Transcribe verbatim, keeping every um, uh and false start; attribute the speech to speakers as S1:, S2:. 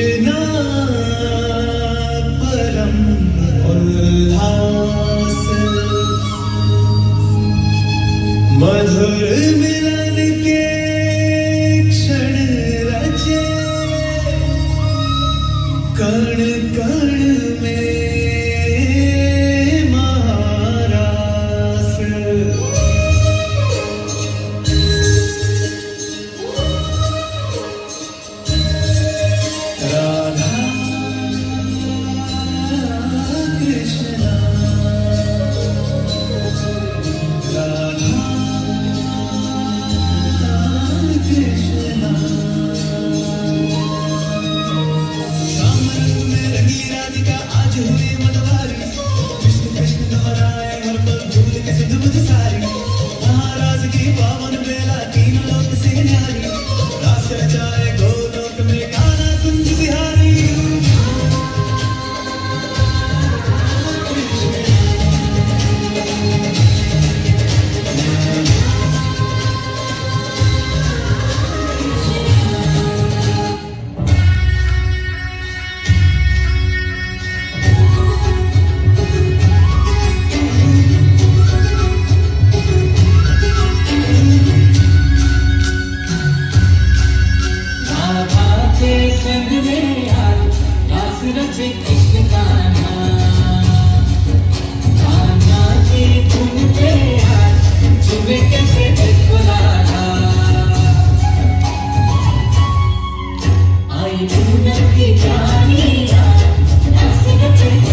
S1: कृष्णा परम उल्लास मधुर मिलन के क्षण रचे कण कण में महारास राधा कृष्णा राधा कृष्णा श्याम रंग में रंगी राधिका आज हुई मनवारी कृष्ण कृष्ण दोहराए हर पल भूल के सुध बुध सारी महाराज की पावन बेला तीन लोक से न्यारी रास रचाए गोलोक में गाना कुंज बिहारी
S2: राधा के संग में आज रास रचे कृष्ण कान्हा कान्हा की धुन पे आज झूमे कैसे देखो राधा आई पूनम की जानी आज रास रचे